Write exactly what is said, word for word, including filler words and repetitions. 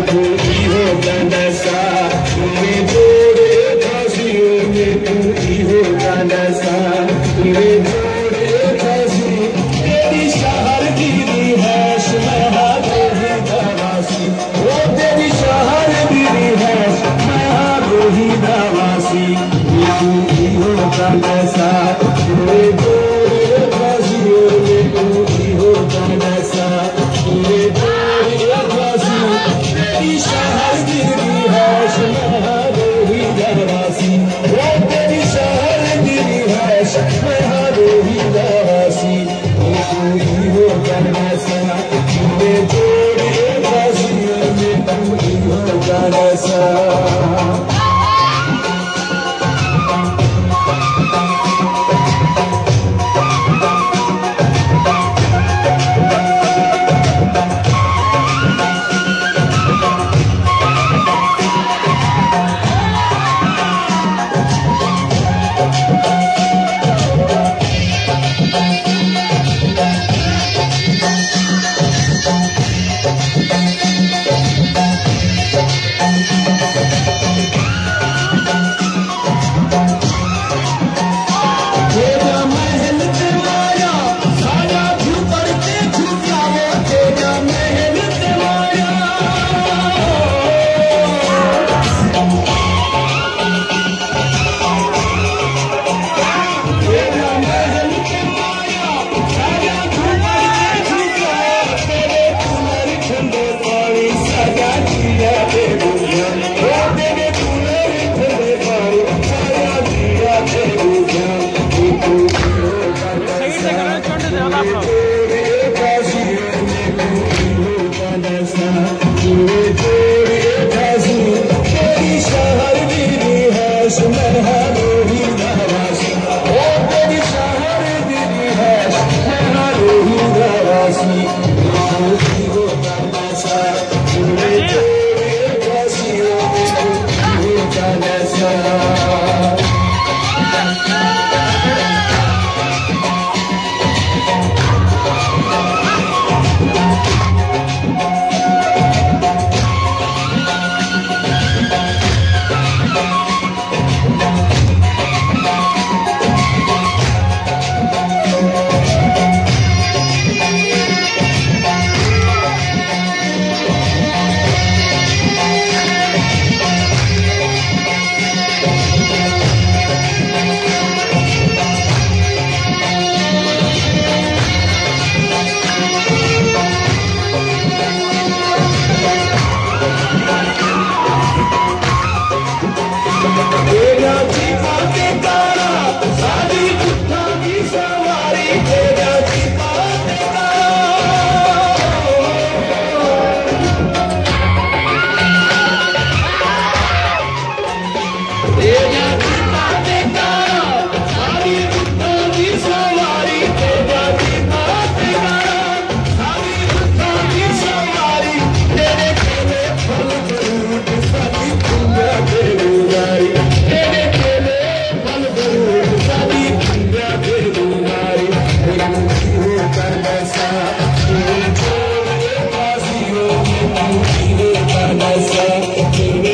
तू ही हो नशा तुम्हें जोड़े फांसियों में तू ही हो नशा तुम्हें जोड़े फांसी तेरी शहर गिरी है मैं दवासी वो तेरी शहर गिरी है मैं रोही दवासी तू ही हो नशा तुम्हें जोड़े फांसियों में तू ही हो नशा तुम्हें जोड़े फांसी तेरी शहर गिरी है मैं रोही दवासी वो तेरी शहर गिरी है मैं रोही दवासी तू ही हो नशा तुम्हें जोड़े फांसियों में तू ही हो नशा Nasa